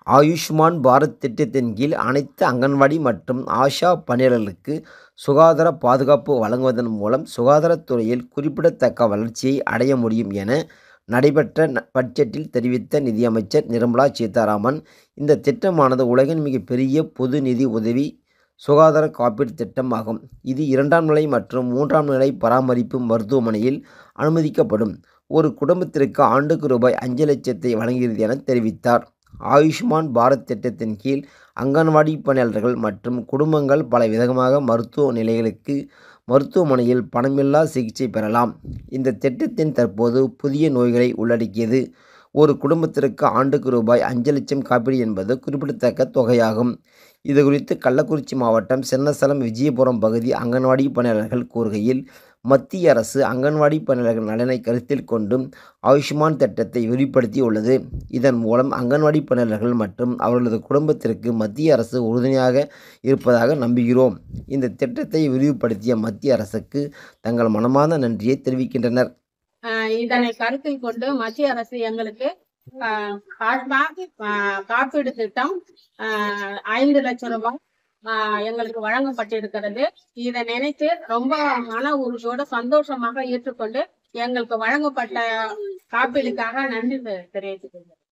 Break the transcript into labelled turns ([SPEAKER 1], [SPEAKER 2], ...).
[SPEAKER 1] ஆயுஷ்மான் பாரத் திட்டத்தின் கீழ் அனைத்து அங்கன்வாடி மற்றும் ஆஷா பணியாளர்களுக்கு சுகாதார பாதுகாப்பு வழங்குவதன் மூலம் சுகாதாரத்துறையில் குறிப்பிடத்தக்க வளர்ச்சியை அடைய முடியும் என நடைபெற்ற பட்ஜெட்டில் தெரிவித்த நிதியமைச்சர் நிர்மலா சீதாராமன். இந்த திட்டமானது உலகின் மிகப்பெரிய பொது நிதி உதவி சுகாதார காப்பீடு திட்டம் ஆகும். இது 2ஆம் நிலை மற்றும் 3ஆம் நிலை பராமரிப்பு மருத்துவமனையில் அனுமதிக்கப்படும் ஒரு குடும்பத்திற்கு ஆண்டுக்கு ரூபாய் 5 லட்சத்தை வழங்குகிறது என தெரிவித்தார். ஆயுஷ்மான் பாரத் திட்டத்தின் கீழ் அங்கன்வாடி பணியாளர்கள் மற்றும் குடும்பங்கள் பல விதமாக மருத்துவ நிலைகளுக்கு மருத்துவமனையில் பணமில்லா சிகிச்சை பெறலாம். இந்த திட்டத்தின் தற்போது புதிய நோய்களை உள்ளடக்கியது. ஒரு குடும்பத்திற்கு ஆண்டுக்கு ரூபாய் 5 லட்சம் காப்பீடு என்பது குறிப்பிடத்தக்க தொகையாகும். இதுகுறித்து கள்ளக்குறிச்சி மாவட்டம் சின்னசலம் விஜயபுரம் பகுதி அங்கன்வாடி பணியாளர்கள் கூறுகையில், மத்திய அரசு அங்கன்வாடி பணியாளர்கள் நலனை கருத்தில் கொண்டு ஆயுஷ்மான் திட்டத்தை விரிவுபடுத்தியுள்ளது. இதன் மூலம் அங்கன்வாடி பணியாளர்கள் மற்றும் அவர்களது குடும்பத்திற்கு மத்திய அரசு உறுதுணையாக இருப்பதாக நம்புகிறோம். இந்த திட்டத்தை விரிவுபடுத்திய மத்திய அரசுக்கு தங்கள் மனமார்ந்த நன்றியை தெரிவிக்கின்றனர்.
[SPEAKER 2] இதனை கருத்தில் கொண்டு மத்திய அரசு எங்களுக்கு காப்பீடு திட்டம் 5 லட்சம் ரூபாய் எங்களுக்கு வழங்கப்பட்டிருக்கிறது. இதை நினைத்து ரொம்ப மன உறுதியோடு சந்தோஷமாக ஏற்றுக்கொண்டு எங்களுக்கு வழங்கப்பட்ட காப்பீடுக்காக நன்றி தெரிவித்துக் கொள்கிறேன்.